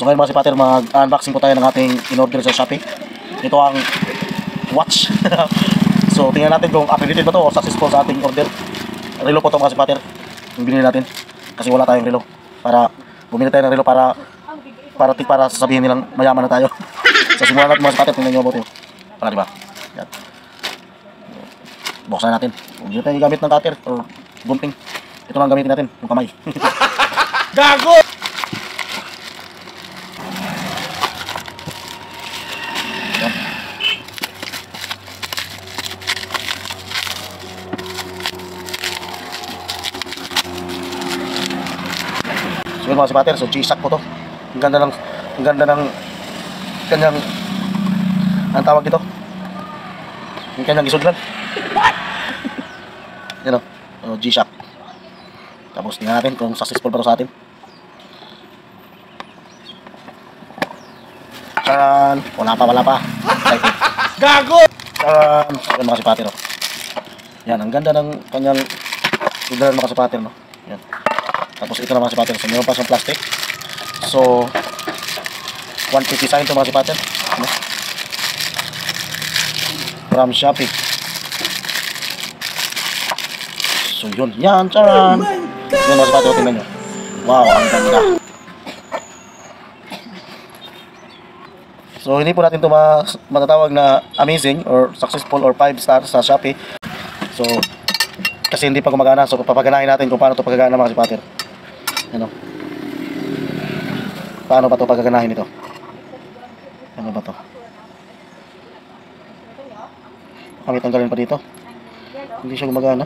So ngayon mga si Pater, mag-unboxing po tayo ng ating in-order sa Shopee. Ito ang watch. So tingnan natin kung accredited ba to o successful sa ating order. Relo po to mga si Pater, yung binili natin. Kasi wala tayong relo. Para bumili tayo ng relo para sasabihin nilang mayaman na tayo. So simulan natin mga si Pater, tingnan nyo mabuti. Para diba? Yan. Buksan natin. Hindi tayo gamit ng cutter o gunting. Ito lang gamitin natin, yung kamay. Gago! Yan. So yun mga si Pater, so G-Shock po to. Ang ganda ng kanyang, ang tawag dito, yung kanyang isudlan. Yan o, G-Shock. Tapos tingnan natin kung successful ba ito sa atin. Tcharan! Wala pa. Gago! Tcharan! Ayan mga si Pater o. Yan, ang ganda ng kanyang isudlan mga si Pater, no? Yan. Tapos ito na mga si Pater, so meron pa siyang plastic. So 150 sign ito mga si Pater, ano? From Shopee. So yun, yan, tcharan! Yan mga si Pater, tingnan nyo. Wow, ang ganda. So hindi po natin ito matatawag na amazing or successful or 5 stars sa Shopee. So kasi hindi pa gumagana, so papaganahin natin kung paano ito pagagana mga si Pater. Ano? Paano ba ito pagaganahin ito? Ano ba ito? Kami tanggalin pa dito. Hindi siya gumagana.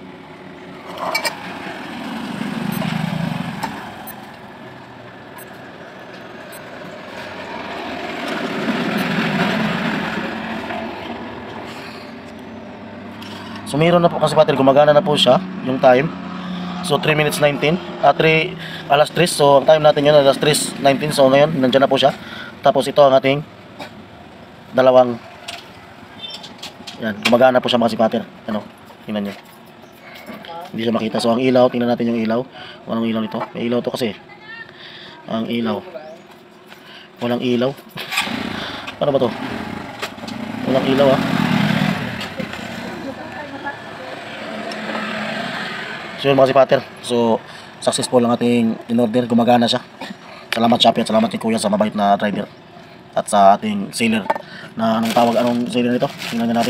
So meron na po kasi Pater, gumagana na po siya yung time. So 3 minutes 19, alas 3. So ang time natin yun alas 3:19. So ngayon nandiyan na po siya. Tapos ito ang ating dalawang, yan, gumagana po siya mga si Pater. Ano, tingnan nyo, hindi siya makita. So ang ilaw, tingnan natin yung ilaw. Walang ilaw nito, may ilaw to kasi. Ang ilaw, walang ilaw. Paano ba to? Walang ilaw ah. So yun mga si Pater, so successful ang ating in-order, gumagana siya. Salamat Shopee at salamat kay Kuya sa mabait na driver. At sa ating seller na anong seller nito? Tingnan natin.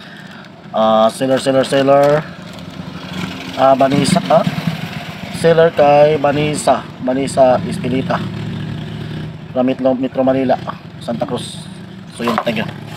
Seller Banisa, seller kay Banisa Espilita, Metro Manila, Santa Cruz. So yun, thank you.